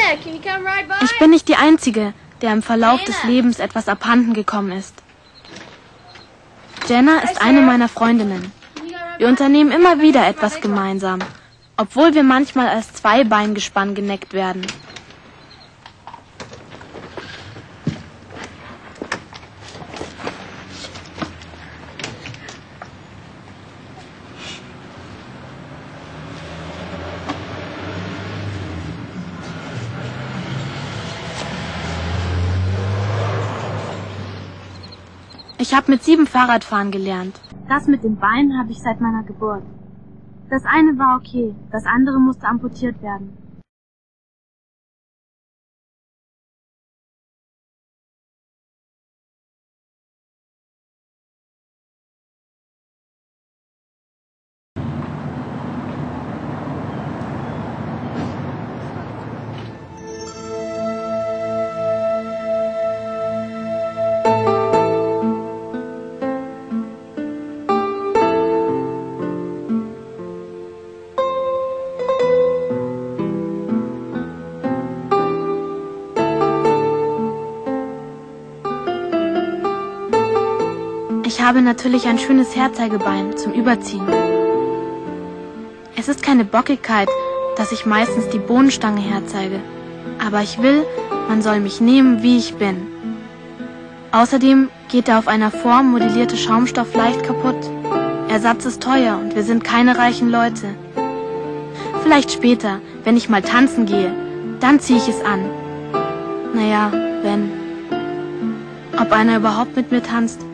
Ich bin nicht die Einzige, der im Verlauf des Lebens etwas abhanden gekommen ist. Jenna ist eine meiner Freundinnen. Wir unternehmen immer wieder etwas gemeinsam, obwohl wir manchmal als Zweibeingespann geneckt werden. Ich habe mit 7 Fahrradfahren gelernt. Das mit den Beinen habe ich seit meiner Geburt. Das eine war okay, das andere musste amputiert werden. Ich habe natürlich ein schönes Herzeigebein zum Überziehen. Es ist keine Bockigkeit, dass ich meistens die Bohnenstange herzeige. Aber ich will, man soll mich nehmen, wie ich bin. Außerdem geht der auf einer Form modellierte Schaumstoff leicht kaputt. Ersatz ist teuer und wir sind keine reichen Leute. Vielleicht später, wenn ich mal tanzen gehe, dann ziehe ich es an. Naja, wenn. Ob einer überhaupt mit mir tanzt,